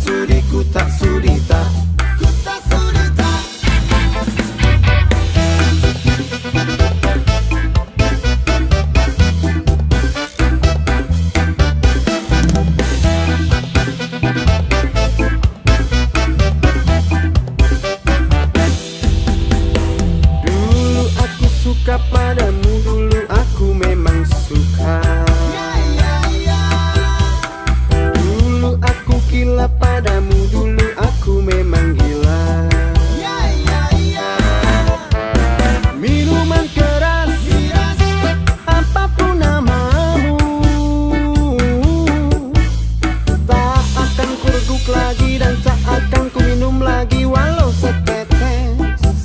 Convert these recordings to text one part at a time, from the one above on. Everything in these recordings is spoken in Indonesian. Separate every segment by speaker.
Speaker 1: sudi, ku tak sudi tak. Dulu aku suka padamu, dulu aku memang suka. Dulu aku gila padamu, dulu aku memang gila. Minuman keras, apapun namamu, tak akan ku reguk lagi dan tak akan ku minum lagi walau setetes.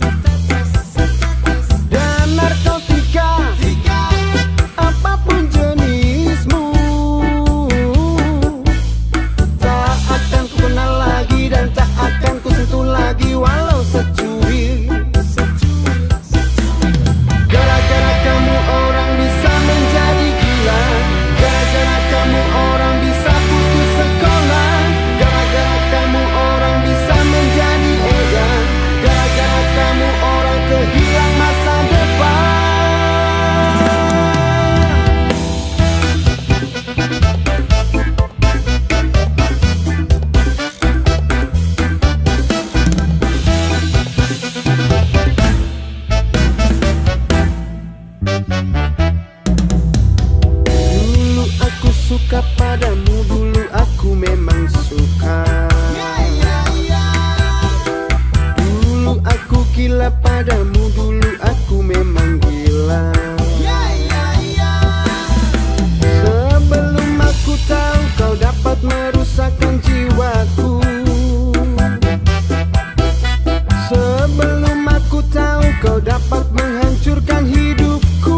Speaker 1: Dan narkotika, apapun jenismu, tak akan ku kenal lagi dan tak akan ku sentuh lagi walau secuil. Gara-gara kamu orang bisa menjadi gila, gara-gara kamu orang bisa putus sekolah, gara-gara kamu orang bisa menjadi edan, gara-gara kamu orang kehilang masa depan. Dulu aku suka padamu, dulu aku memang suka. Dulu aku gila padamu, dulu aku memang gila. Sebelum aku tahu kau dapat merusakkan jiwaku, sebelum aku tahu kau dapat menghancurkan hidupku.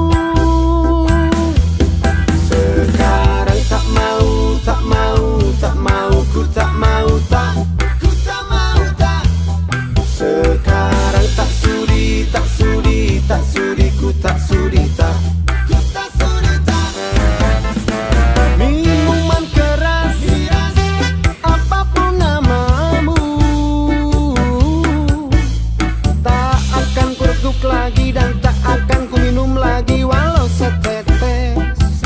Speaker 1: Sekarang tak mau, tak mau, tak mau, ku tak mau, tak, ku tak mau, tak. Sekarang tak sudi, tak sudi, tak sudi, ku tak sudi, tak, ku tak sudi, tak. Minuman keras, apapun namamu, tak akan ku reguk lagi dan tak akan ku minum lagi walau setetes.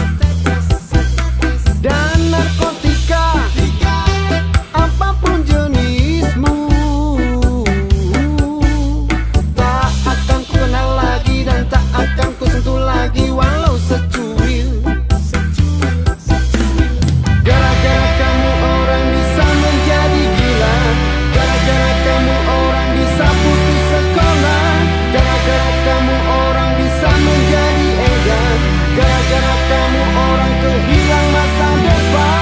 Speaker 1: Dan narkotika, apapun jenismu, tak akan ku kenal lagi dan tak akan ku sentuh lagi walau secuil. Gara-gara kamu orang bisa menjadi gila, gara-gara kamu orang bisa putus sekolah, gara-gara kamu orang bisa menjadi edan, gara-gara kamu orang kehilang masa depan.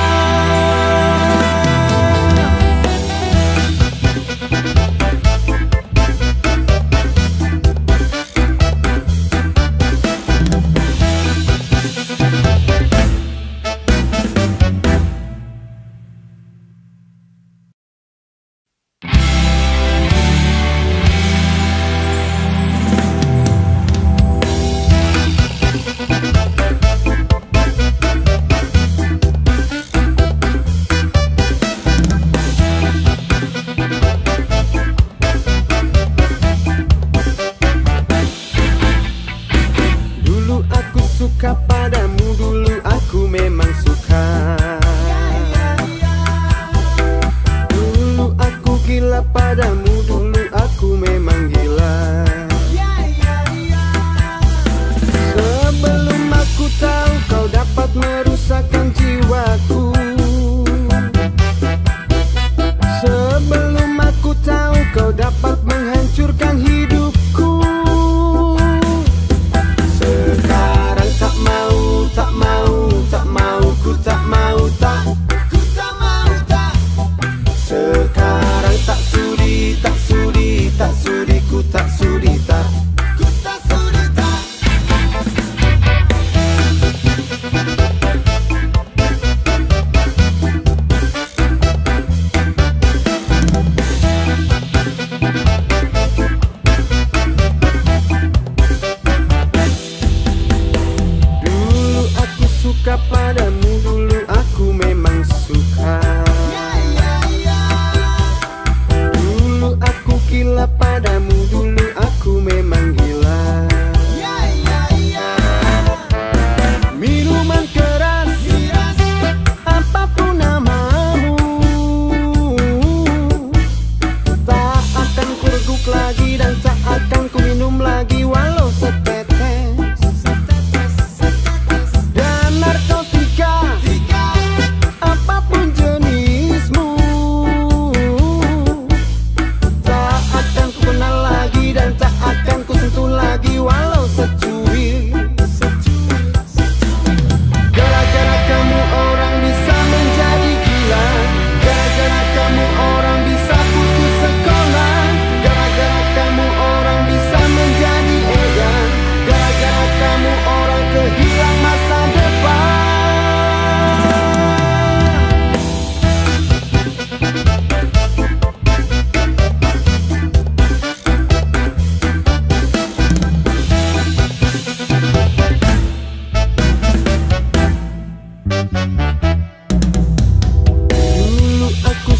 Speaker 1: Dulu aku suka padamu, dulu aku memang suka. Dulu aku gila padamu, dulu aku memang gila. Sebelum aku tahu kau dapat merusakkan jiwaku, sebelum aku tahu kau dapat menghancurkan hidupku. Sekarang tak mau, tak mau, tak mau, ku tak mau, tak, ku tak mau, tak. Sekarang tak sudi, tak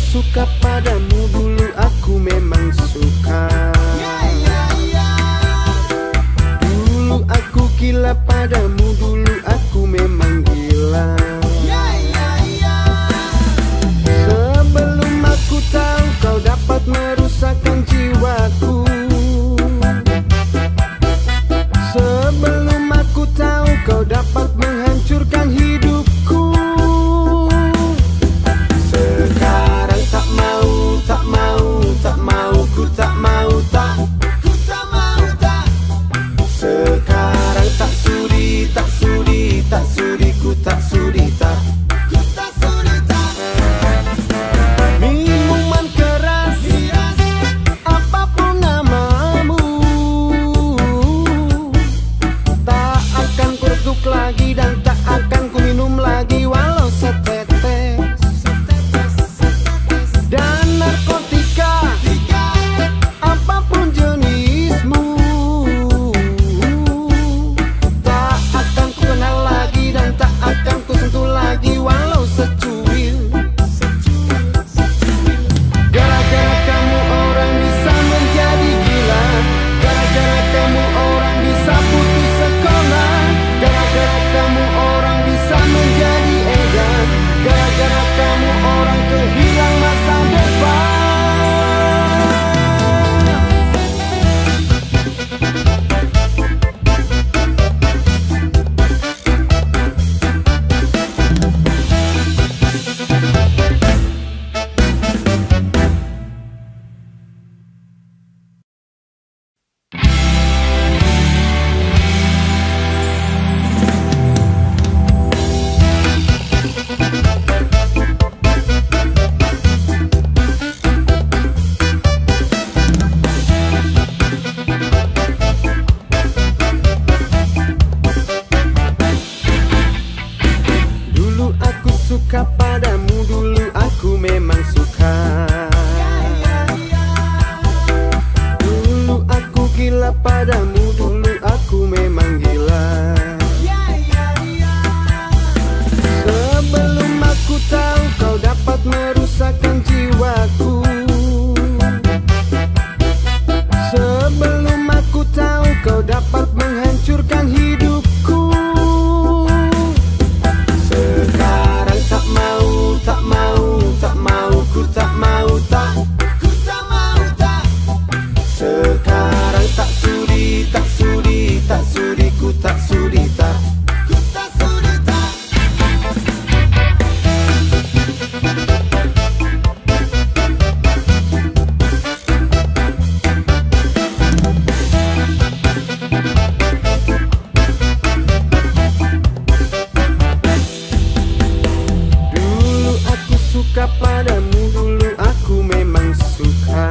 Speaker 1: suka padamu, dulu aku memang suka. Dulu aku gila padamu, dulu aku memang gila. Sebelum aku tahu kau dapat merusakkan jiwaku. Sebelum aku tahu kau dapat menghancurkan hidupku. Sekarang tak mau, tak mau, tak mau, ku tak mau, tak, ku tak mau, tak. Sekarang tak sudi, tak sudi, tak sudi, ku tak sudi, tak, ku tak sudi, tak. Minuman keras, apapun namamu, tak akan ku redup lagi dan tak akan ku minum lagi walau setetes. Dan narkotika, apapun jenismu, tak akan ku kenal lagi dan tak akan ku sentuh lagi walau secuil. Gara-gara kamu orang bisa menjadi gila. Gara-gara kamu orang bisa putus sekolah. Gara-gara kamu orang bisa menjadi edan. Gara-gara kamu orang kehilang masa depan. Dulu aku suka padamu, dulu aku memang suka. Dulu aku gila padamu, dulu aku memang gila. Sebelum aku tahu kau dapat merusakkan jiwaku. Sebelum aku tahu kau dapat menghancurkan hidupku. Sekarang tak mau, tak mau, tak mau, ku tak mau, tak, ku tak mau, tak. Sekarang tak sudi, tak sudi, tak sudi, ku tak sudi, tak, ku tak sudi, tak. Dulu aku suka padamu, dulu aku memang suka.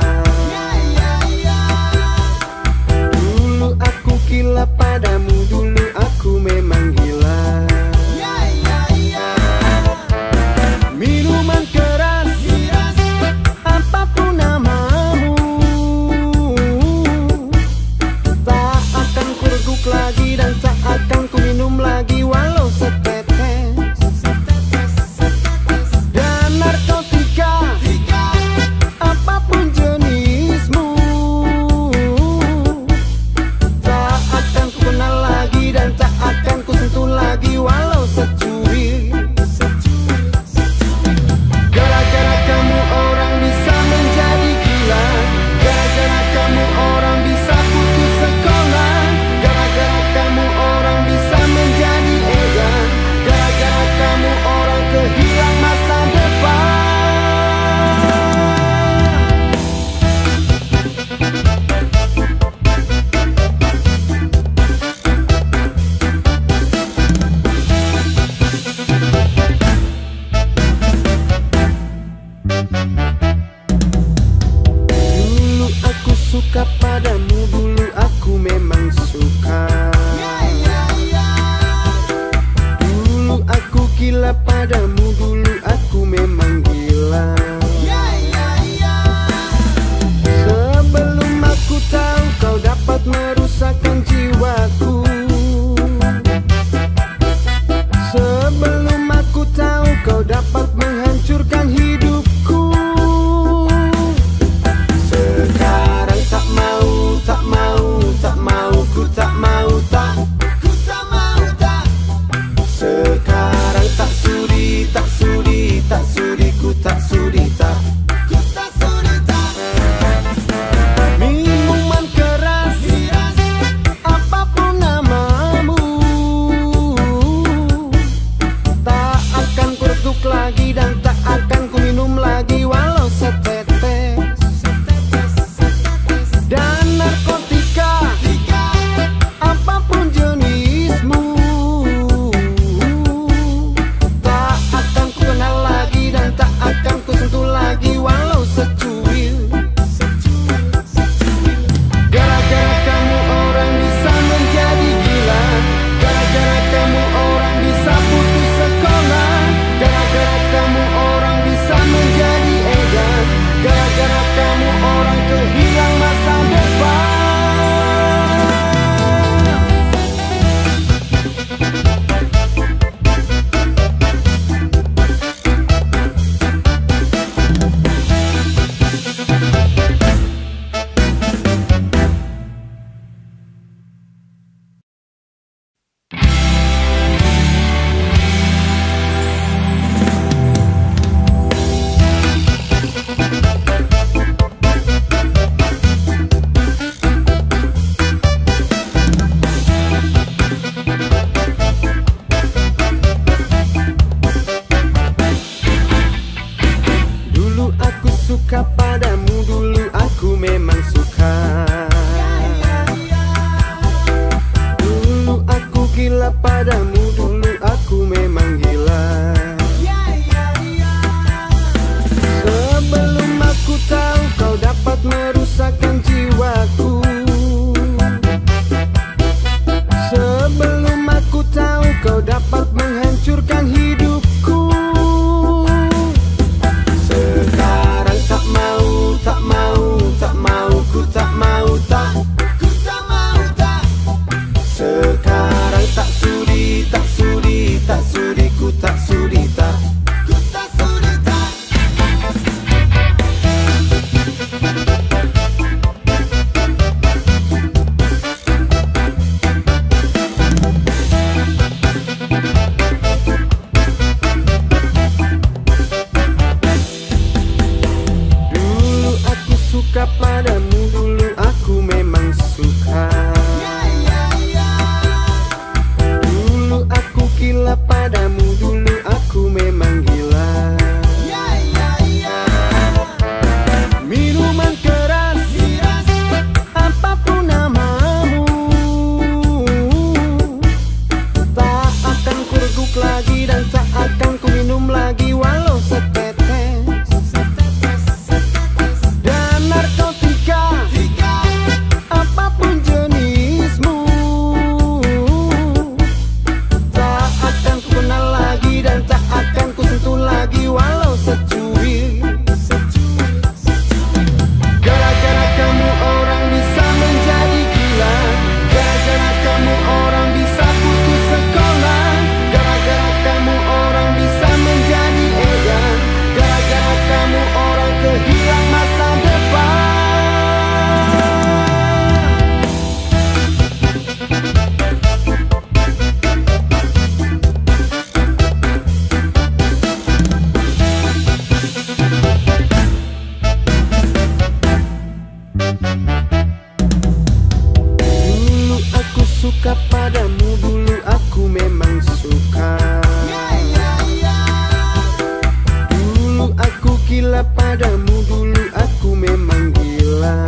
Speaker 1: Dulu aku gila padamu, dulu aku memang gila. Minuman keras, apapun namamu, tak akan ku reguk lagi dan tak akan ku minum lagi walau setetes. Dan narkotika, apapun jenismu, tak akan ku kenal lagi dan tak akan ku sentuh lagi walau secuil. Gara-gara kamu orang bisa menjadi gila. Gara-gara kamu orang bisa putus sekolah. Gara-gara kamu orang bisa menjadi edan. Gara-gara kamu orang kehilang masa depan. Dulu aku suka padamu, dulu aku memang suka. Dulu aku gila padamu, dulu aku memang gila. Sebelum aku tahu kau dapat merusakkan jiwaku. Sebelum aku tahu kau dapat menghancurkan hidupku. dan tak akan ku minum lagi walau setetes. Dan narkotika, apapun jenismu, tak akan ku kenal lagi dan tak akan ku sentuh lagi walau secuil. Gara-gara kamu orang bisa menjadi gila, gara-gara kamu orang bisa putus sekolah, gara-gara kamu orang bisa menjadi edan, gara-gara kamu orang kehilang masa depan. Dulu aku suka padamu, dulu aku memang suka. Dulu aku gila padamu, dulu aku memang gila. Sebelum aku tahu kau dapat merusakkan jiwaku, sebelum aku tahu kau dapat menghancurkan hidupku. Sekarang tak mau, tak mau, tak mau, ku tak mau, tak, ku tak mau, tak. Sekarang tak sudi, tak sudi, tak sudi, ku tak sudi, tak, ku tak sudi, tak. Dulu aku suka padamu, dulu aku memang suka. Dulu aku gila padamu, dulu aku memang gila. Minuman keras, apapun namamu, tak akan ku reguk lagi dan tak akan ku minum lagi walau setetes. Dan narkotika, apapun jenismu, tak akan ku kenal lagi dan tak akan ku sentuh lagi walau secuil. Gara-gara kamu orang bisa menjadi gila, gara-gara kamu orang bisa putus sekolah, gara-gara kamu orang bisa menjadi edan, gara-gara kamu orang kehilang masa depan. Dulu aku suka padamu, dulu aku memang suka. Dulu aku gila padamu, dulu aku memang gila.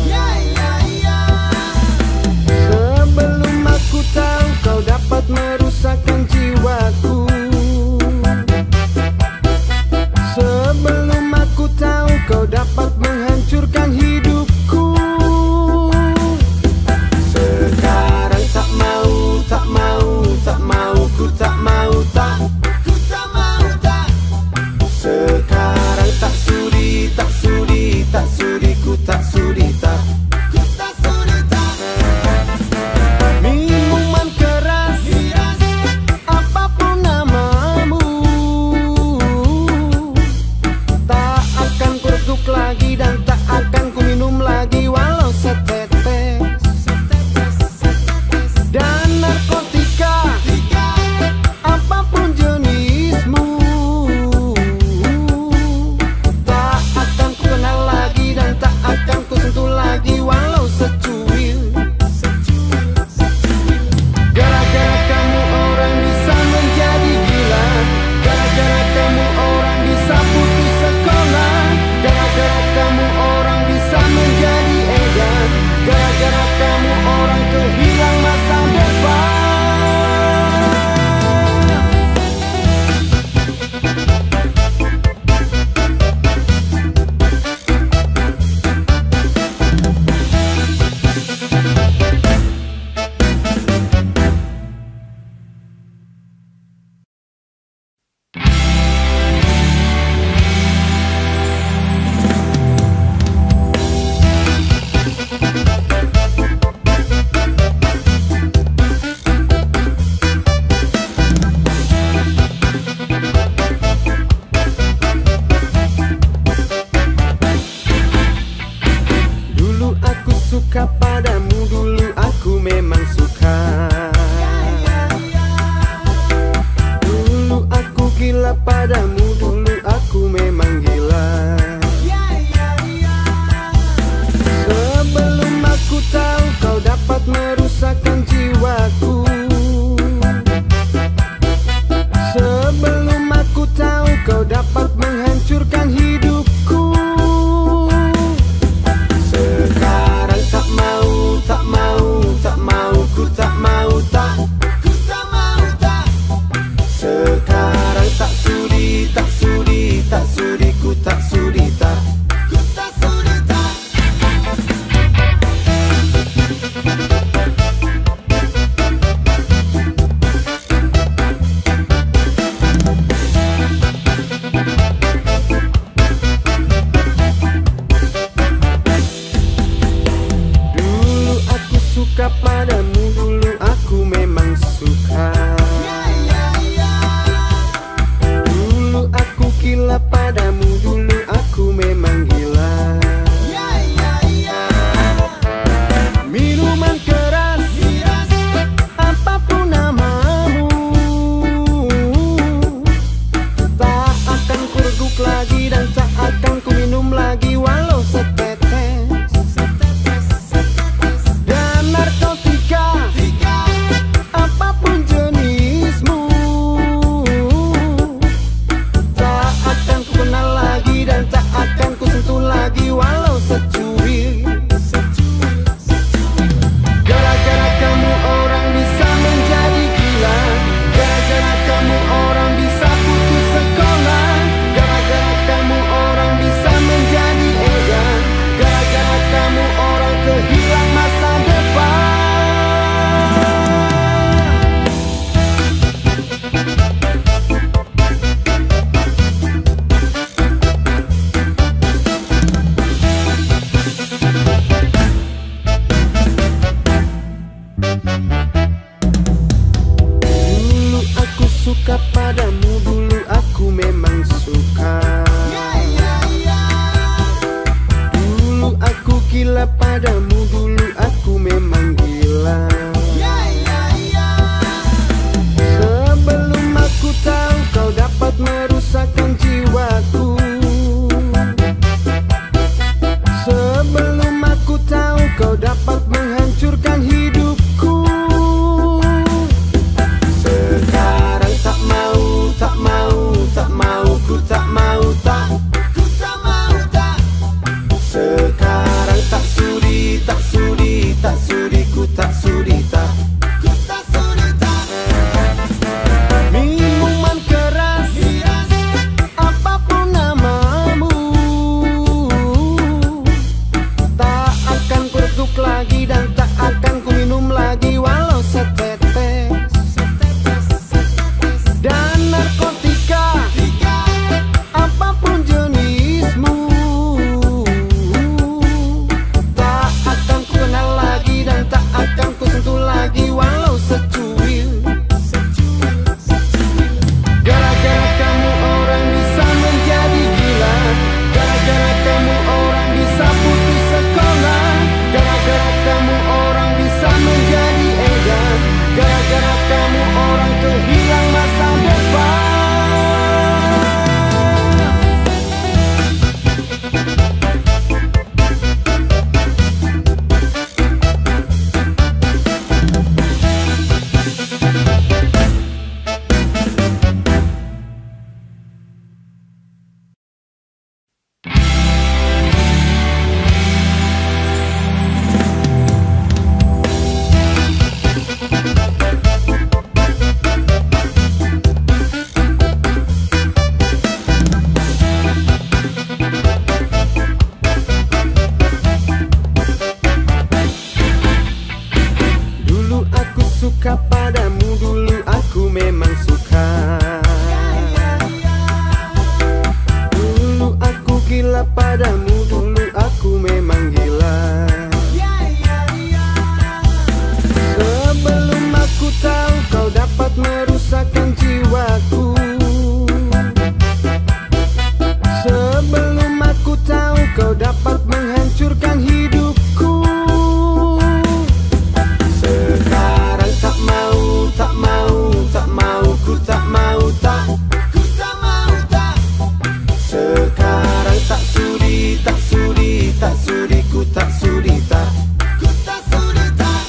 Speaker 1: Sebelum aku tahu kau dapat merusakkan jiwaku, sebelum aku tahu kau dapat menghancurkan hidupku. Sekarang tak mau, tak mau, tak mau, ku tak mau, tak, ku tak mau, tak. Sekarang tak sudi, tak sudi, tak sudi, ku tak sudi, gila padamu, dulu aku memang gila. Minuman keras, apapun namamu, tak akan ku reguk lagi dan tak akan ku minum lagi walau setetes. Dan narkotika, apapun jenismu, tak akan ku kenal lagi dan tak akan ku sentuh lagi walau secuil. Gara-gara kamu orang bisa menjadi gila, gara-gara kamu orang bisa putus sekolah, gara-gara kamu orang bisa menjadi edan, gara-gara kamu orang kehilang masa depan. Dulu aku suka padamu, dulu aku memang suka. Dulu aku gila padamu, dulu aku memang gila. Sebelum aku tahu kau dapat merusakkan jiwaku, sebelum aku tahu kau dapat menghancurkan hidupku. Sekarang tak mau, tak mau, tak mau, ku tak mau, tak, ku tak mau, tak. Sekarang tak sudi, tak sudi, tak sudi, ku tak sudi, tak, ku tak sudi, tak. Minuman keras, apapun namamu, tak akan ku reguk lagi dan tak akan ku minum lagi walau setetes. Dan narkotika, apapun jenismu, tak akan ku kenal lagi dan tak akan ku sentuh lagi walau secuil. Gara-gara kamu orang bisa menjadi gila, gara-gara kamu orang bisa putus sekolah, gara-gara kamu orang bisa menjadi edan, gara-gara kamu orang kehilang masa depan. Dulu aku suka padamu, dulu aku memang suka. Dulu aku gila padamu, dulu aku memang gila. Sebelum aku tahu kau dapat merusakkan jiwaku, sebelum aku tahu kau dapat menghancurkan hidupku. Sekarang tak mau, tak mau, tak mau, ku tak mau, tak, ku tak mau, tak. Sekarang tak sudi, tak sudi, tak sudi, ku tak sudi, tak, ku tak sudi, tak.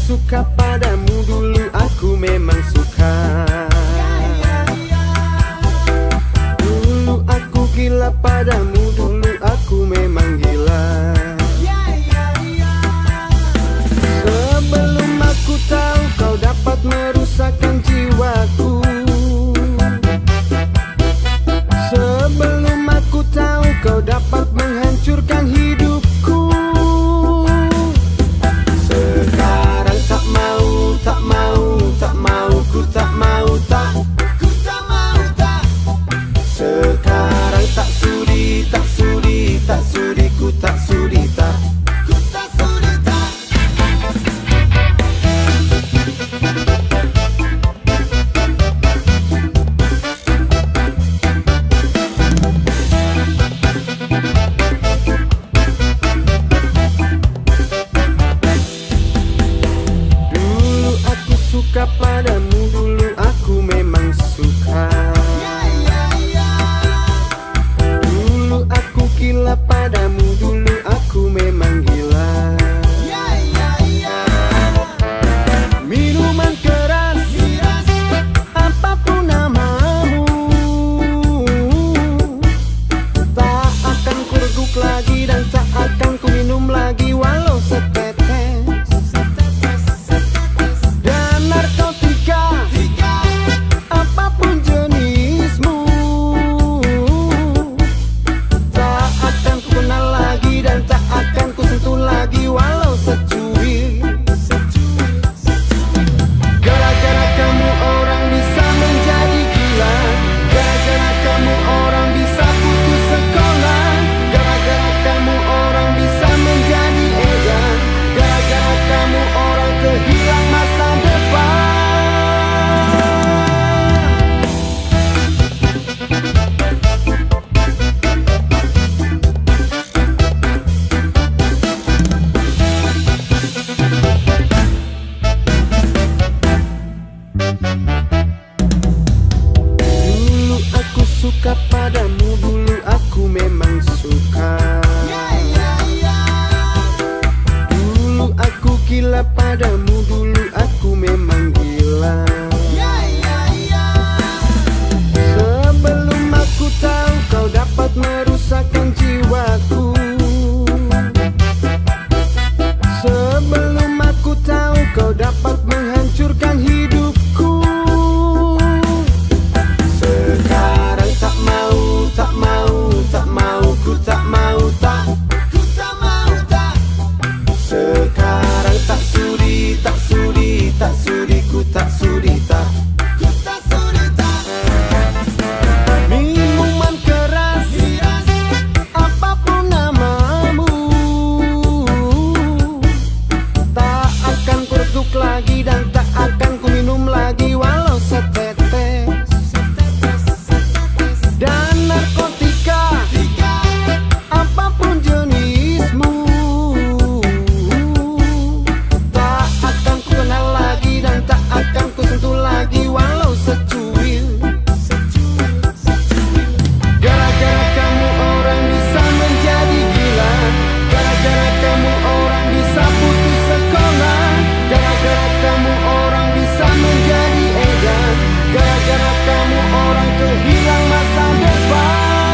Speaker 1: suka padamu, dulu aku memang suka. Dulu aku gila padamu, dulu aku memang gila. Sebelum aku tahu kau dapat merusakkan jiwaku. Sebelum aku tahu kau dapat menghancurkan hidupku. Sekarang tak mau, tak mau, tak mau, ku tak mau, tak, ku tak mau, tak. Sekarang tak sudi, tak sudi, tak sudi, ku tak sudi, tak, ku tak sudi, tak. Dulu aku suka padamu, dulu aku memang suka. Dulu aku gila padamu, dulu aku memang gila. Minuman keras, apapun namamu, tak akan ku reguk lagi dan tak akan ku minum lagi walau setetes. Dan narkotika, apapun jenismu, tak akan ku kenal lagi dan tak akan ku sentuh lagi walau secuil. Gara-gara kamu orang bisa menjadi gila. Gara-gara kamu orang bisa putus sekolah. Gara-gara kamu orang bisa menjadi edan. Gara-gara kamu orang kehilang masa depan. Dulu aku suka padamu, dulu aku memang suka. Dulu aku gila padamu, dulu aku memang gila. Sebelum aku tahu kau dapat merusakkan jiwaku. Sebelum aku tahu kau dapat menghancurkan hidupku. Sekarang tak mau, tak mau, tak mau, ku tak mau, tak, ku tak mau, tak. Sekarang tak sudi, tak sudi, tak sudi, ku tak sudi, tak, ku tak sudi, tak. Minuman keras, apapun namamu, tak akan ku reguk lagi dan tak akan ku minum lagi walau setetes. Dan narkotika, apapun jenismu, tak akan ku kenal lagi dan tak akan ku sentuh lagi walau secuil. Gara-gara kamu orang bisa menjadi gila. Gara-gara kamu orang bisa putus sekolah. Gara-gara kamu orang bisa menjadi edan. Gara-gara kamu orang kehilang masa depan.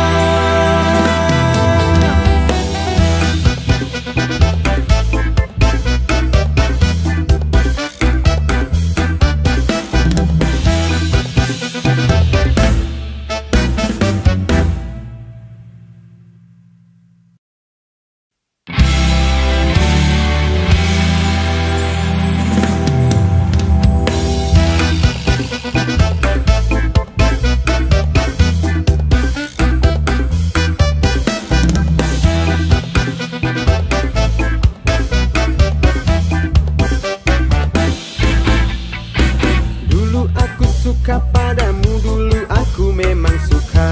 Speaker 1: Dulu aku suka padamu, dulu aku memang suka.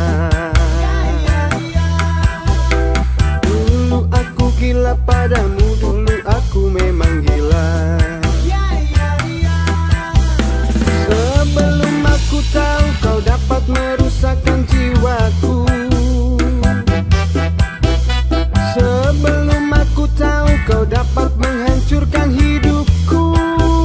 Speaker 1: Dulu aku gila padamu, dulu aku memang gila. Sebelum aku tahu kau dapat merusakkan jiwaku. Sebelum aku tahu kau dapat menghancurkan hidupku.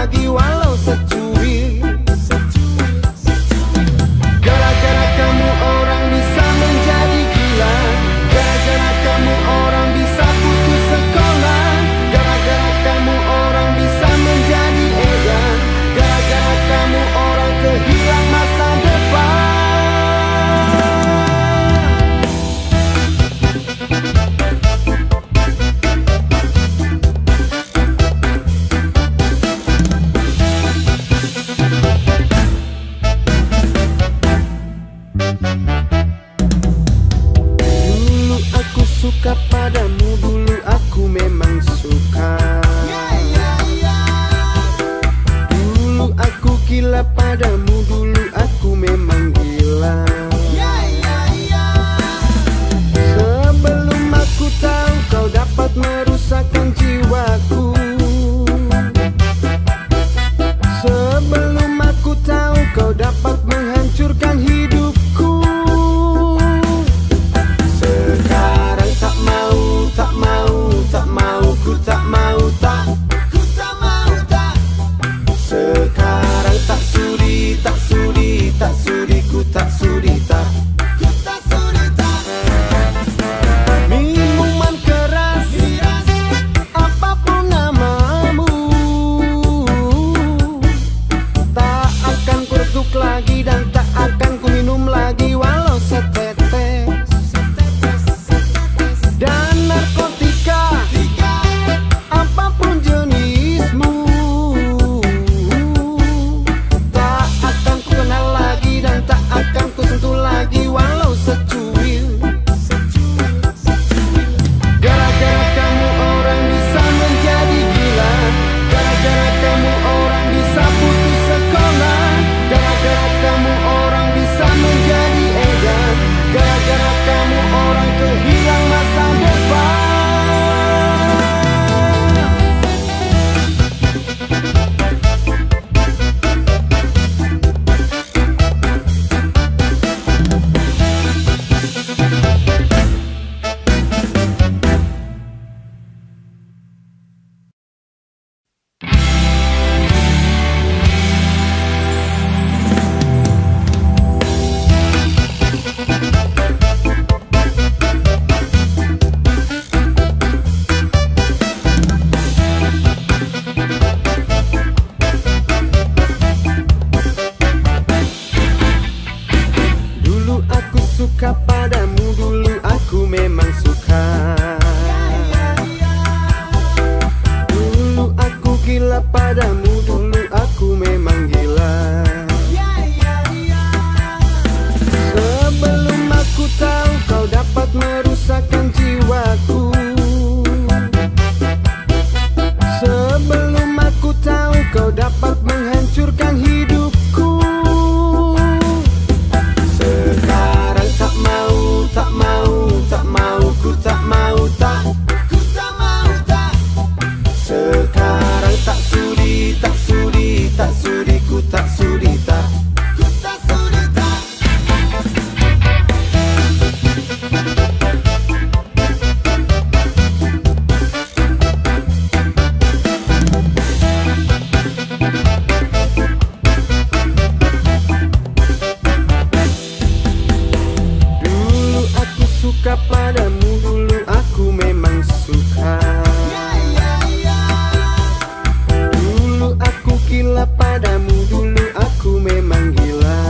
Speaker 1: lagi walau secuil. Gara-gara kamu orang bisa menjadi gila. Gara-gara kamu orang bisa putus sekolah. Gara-gara kamu orang bisa menjadi edan. Gara-gara kamu orang kehilang masa depan. Dulu aku suka padamu, dulu aku memang suka. Dulu aku gila padamu, dulu aku memang gila. Sebelum aku tahu kau dapat merusakkan jiwaku. Sebelum aku tahu kau dapat menghancurkan hidupku. Sekarang tak mau, tak mau, tak mau, ku tak mau, tak, ku tak mau, tak. Sekarang tak sudi, tak sudi, tak sudi, ku tak sudi, tak, ku tak sudi, tak. Minuman keras, apapun namamu, tak akan ku retuk lagi dan tak akan ku minum lagi walau setetes. Dan narkotika, apapun jenismu, tak akan ku kenal lagi dan tak akan ku sentuh lagi walau secuil. Gara-gara kamu orang bisa menjadi gila. Gara-gara kamu orang bisa putus sekolah. Gara-gara kamu orang bisa menjadi edan. Gara-gara kamu orang kehilang masa depan. Dulu aku suka padamu, dulu aku memang suka. Dulu aku gila padamu, dulu aku memang gila. Sebelum aku tahu kau dapat merusakkan jiwaku. Sebelum aku tahu kau dapat menghancurkan hidupku. Sekarang tak mau, tak mau, tak mau, ku tak mau, tak, ku tak mau, tak. Sekarang tak sudi, tak sudi, tak sudi, ku tak sudi, tak, ku tak sudi, tak. Dulu aku suka padamu, dulu aku memang suka. Dulu aku gila padamu, dulu aku memang gila.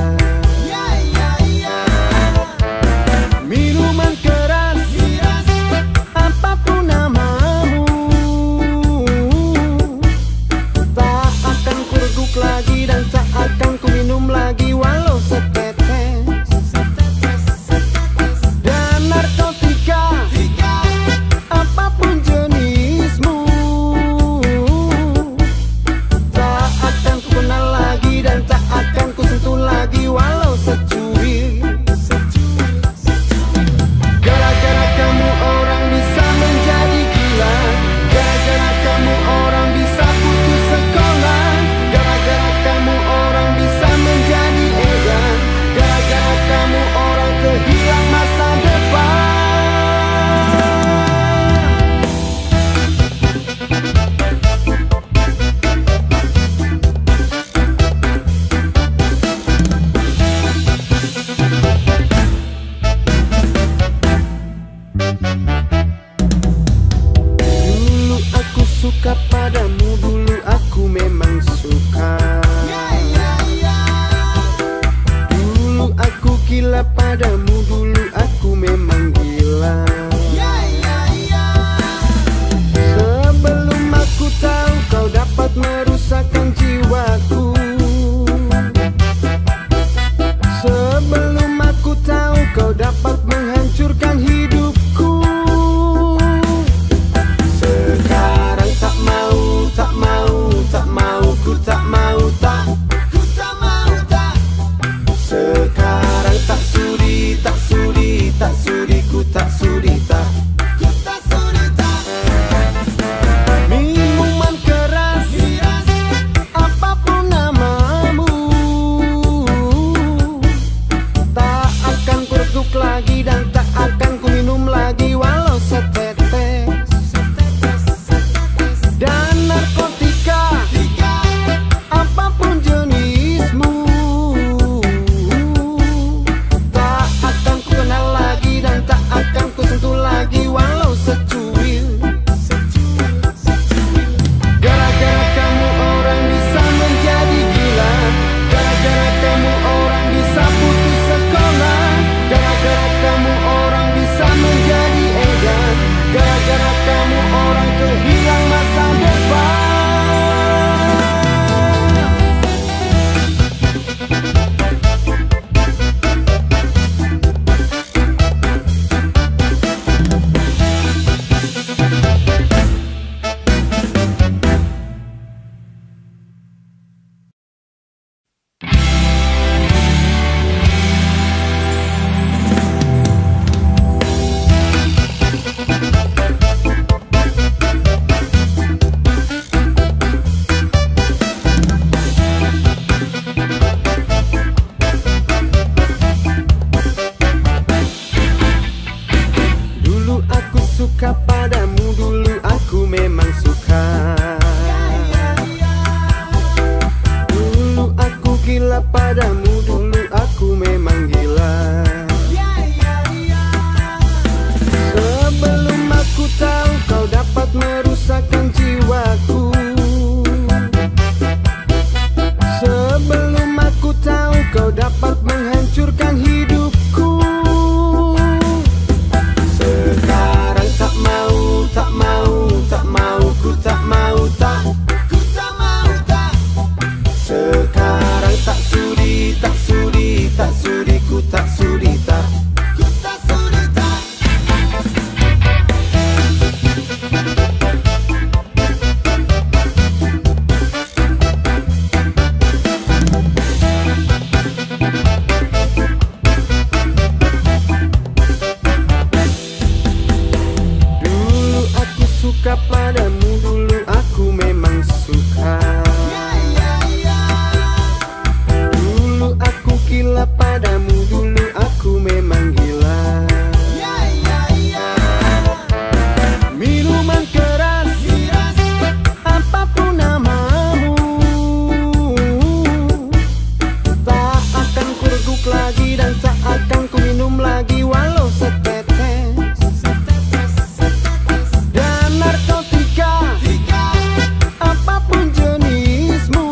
Speaker 1: Minuman keras, apapun namamu, tak akan ku reguk lagi dan tak akan ku minum lagi walau setetes. Dan narkotika, apapun jenismu, tak akan ku kenal lagi dan tak akan ku sentuh lagi walau secuil. Gara-gara kamu orang bisa menjadi gila. Gara-gara kamu orang bisa putus sekolah. Gara-gara suka. Dulu aku gila padamu, dulu aku memang gila. Sebelum aku tahu kau dapat merusakkan jiwaku. Sebelum aku tahu kau dapat menghancurkan hidupku. Sekarang tak mau, tak mau, tak mau, ku tak mau, tak, ku tak mau, tak. Sekarang tak sudi, tak sudi, tak sudi, ku tak sudi, tak, ku tak sudi, tak. Minuman keras, apapun namamu, tak akan ku reguk lagi dan tak akan ku minum lagi walau setetes. Dan narkotika, apapun jenismu, tak akan ku kenal lagi dan tak akan ku sentuh lagi walau secuil. Gara-gara kamu orang bisa menjadi gila. Gara-gara kamu orang bisa putus sekolah. Gara-gara kamu orang bisa menjadi edan. Gara-gara kamu orang kehilang masa depan. Dulu aku suka padamu, dulu aku memang suka. Dulu aku gila padamu, dulu aku memang gila. Sebelum aku tahu kau dapat merusakkan jiwaku. Sebelum aku tahu kau dapat menghancurkan hidupku. Sekarang tak mau, tak mau, tak mau, ku tak mau, tak, ku tak mau, tak. Sekarang tak sudi, tak sudi, tak sudi, ku tak sudi, tak, ku tak sudi, tak. Dulu aku suka padamu, dulu aku memang suka. Dulu aku gila padamu, dulu aku memang gila. Minuman keras, apapun namamu, tak akan ku reguk lagi dan tak akan ku minum lagi walau setetes. Dan narkotika, apapun jenismu,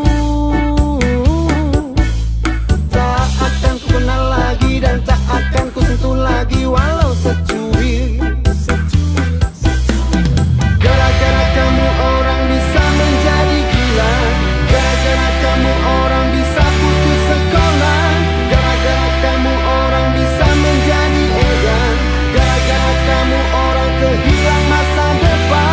Speaker 1: tak akan ku kenal lagi dan tak akan ku sentuh lagi walau secuil. Gara-gara kamu orang bisa menjadi gila. Gara-gara kamu orang bisa putus sekolah. Gara-gara kamu orang bisa menjadi edan. Gara-gara kamu orang kehilang masa depan.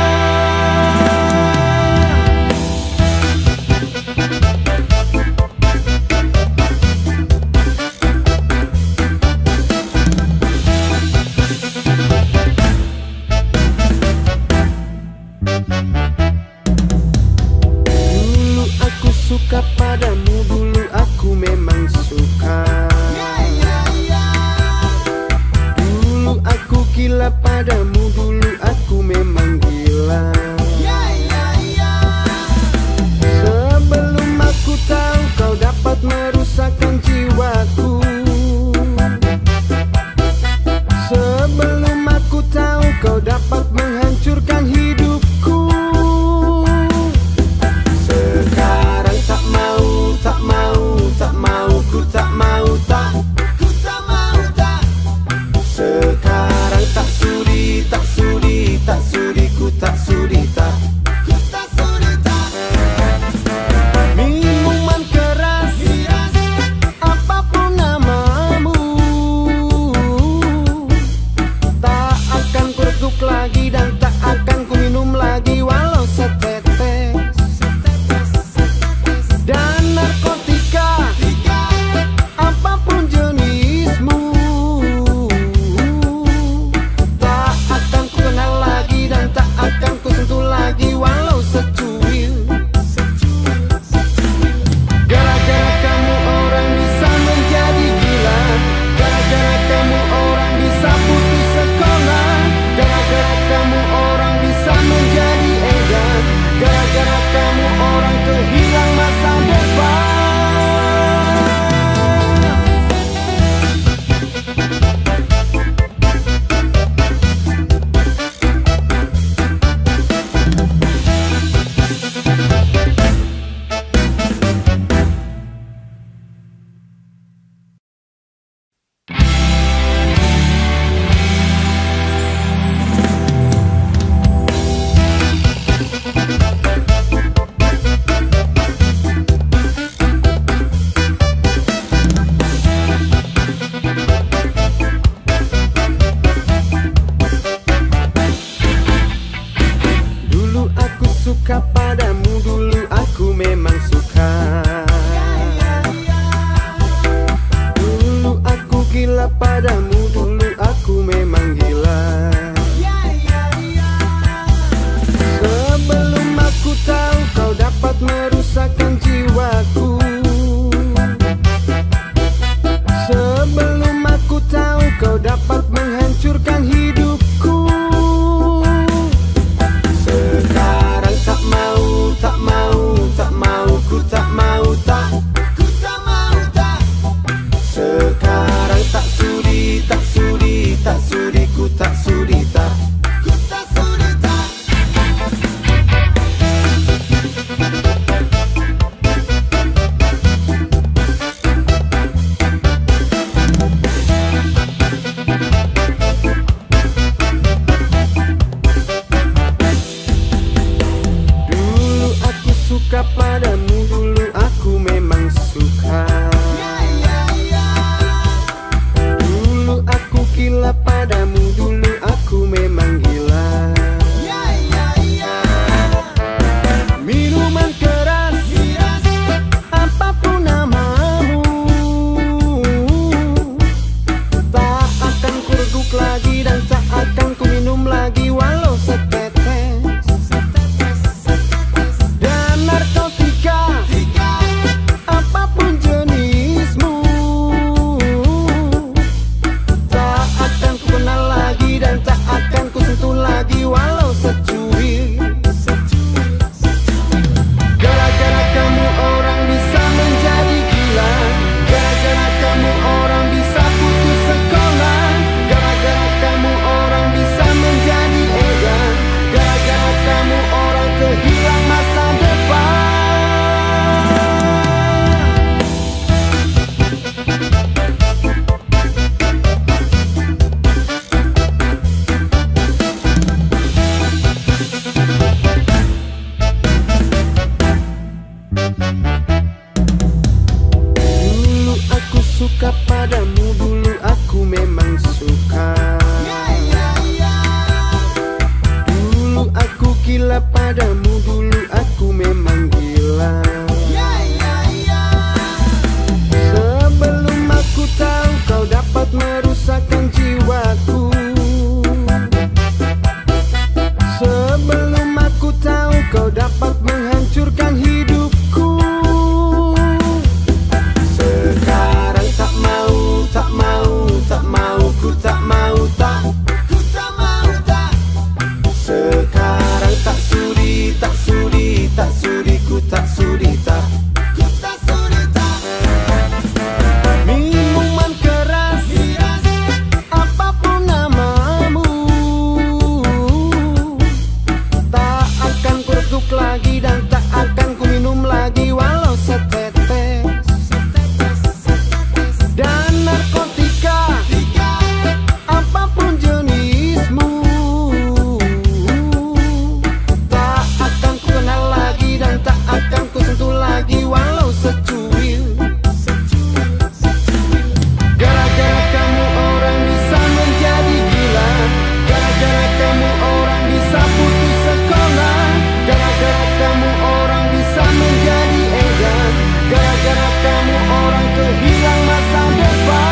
Speaker 1: Dulu aku suka padamu, dulu aku memang suka. Dulu aku gila padamu, dulu aku memang gila. Sebelum aku tahu kau dapat merusakkan jiwaku. Sebelum aku tahu kau dapat menghancurkan hidupku. Sekarang merusakkan jiwaku. Sebelum aku tahu kau dapat menghancurkan hidupku. Sekarang tak mau, tak mau, tak mau, ku tak mau, tak, ku tak mau, tak. Sekarang tak sudi, tak sudi, tak sudi, ku tak sudi, tak, ku tak sudi, tak. Dulu aku suka padamu, dulu aku memang suka. Dulu aku gila padamu, dulu aku memang gila. Minuman keras, apapun namamu, tak akan ku reguk lagi dan tak akan ku minum lagi walau setetes. Dan narkotika, apapun jenismu, tak akan ku kenal lagi dan tak akan ku sentuh lagi walau secuil. Gara-gara kamu orang bisa menjadi gila. Gara-gara kamu orang bisa putus sekolah. Gara-gara kamu orang bisa menjadi edan. Gara-gara kamu orang kehilang masa depan. Dulu aku suka padamu, dulu aku memang suka. Dulu aku gila padamu, dulu aku memang gila. Sebelum aku tahu kau dapat merusakkan jiwaku. Sebelum aku tahu kau dapat menghancurkan hidupku. Sekarang tak mau, tak mau, tak mau, ku tak mau, tak, ku tak mau, tak. Sekarang tak sudi, tak sudi, tak sudi, ku tak sudi, tak, ku tak sudi, tak. Minuman keras, apapun namamu, tak akan ku reguk lagi dan tak akan ku minum lagi walau setetes. Dan narkotika, apapun jenismu, tak akan ku kenal lagi dan tak akan ku sentuh lagi walau secuil. Gara-gara kamu orang bisa menjadi gila. Gara-gara kamu orang bisa putus sekolah. Gara-gara kamu orang bisa menjadi edan. Gara-gara kamu orang kehilang masa depan.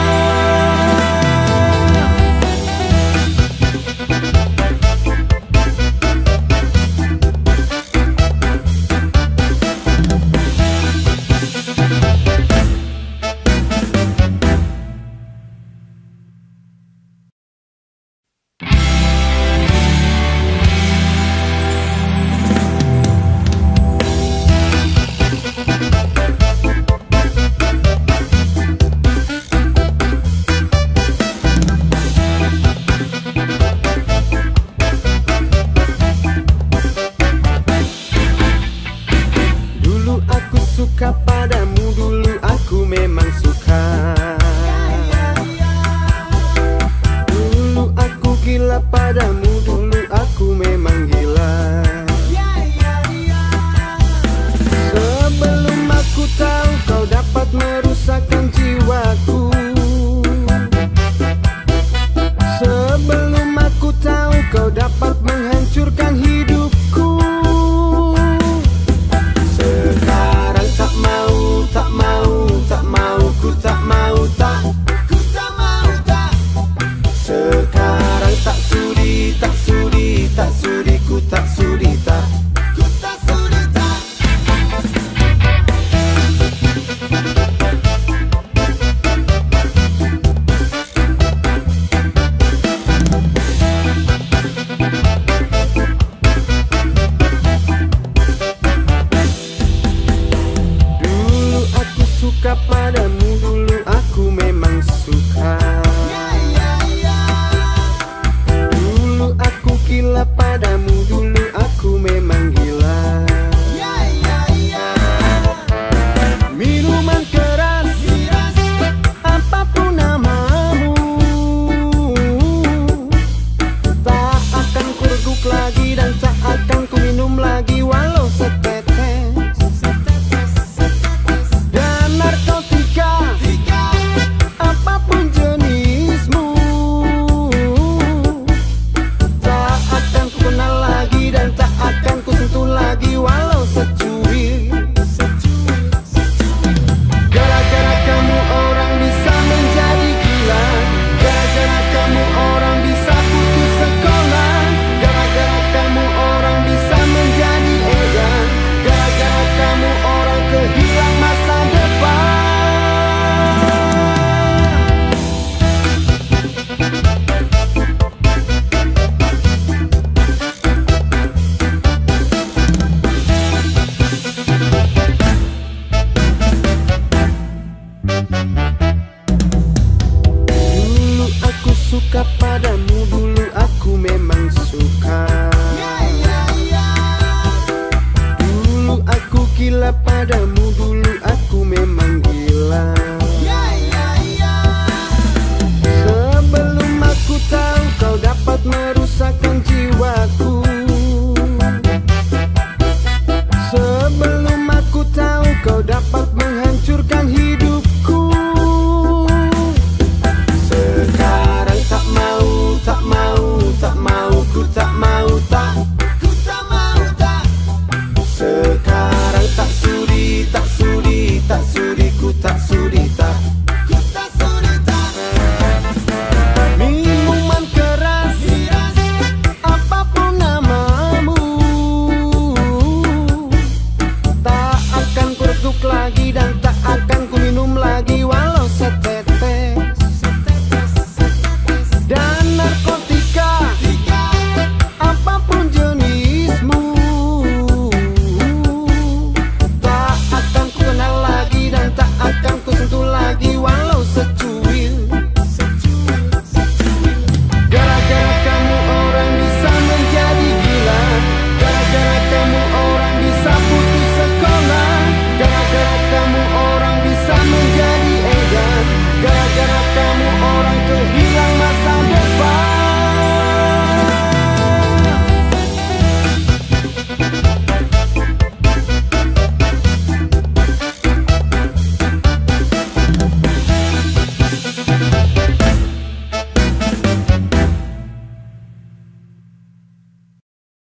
Speaker 1: Dulu aku suka padamu, dulu aku memang suka. Dulu aku gila padamu, dulu aku memang gila. Sebelum aku tahu kau dapat merusakkan jiwaku. Sebelum aku tahu kau dapat menghancurkan hidupku. Sekarang tak mau, tak mau, tak mau, ku tak mau, tak, ku tak mau, tak. Sekarang tak sudi, tak suka padamu, dulu aku memang suka. Dulu aku gila padamu, dulu aku memang gila. Minuman keras, apapun namamu, tak akan ku reguk lagi dan tak akan ku minum lagi walau setetes. Dan narkotika, apapun jenismu, tak akan ku kenal lagi dan tak akan ku sentuh lagi walau secuil. Gara-gara kamu orang bisa menjadi gila, gara-gara kamu orang bisa putus sekolah, gara-gara kamu orang bisa menjadi edan, gara-gara kamu orang kehilang masa depan. Dulu aku suka padamu, dulu aku memang suka. Dulu aku gila padamu, dulu aku memang gila. Sebelum aku tahu kau dapat merusakkan jiwaku, sebelum aku tahu kau dapat menghancurkan hidupku. Sekarang tak mau, tak mau, tak mau, ku tak mau, tak, ku tak mau, tak. Sekarang tak sudi, tak sudi, tak sudi, ku tak sudi, tak, ku tak sudi, tak. Minuman keras, apapun namamu, tak akan ku reguk lagi dan tak akan ku minum lagi walau setetes.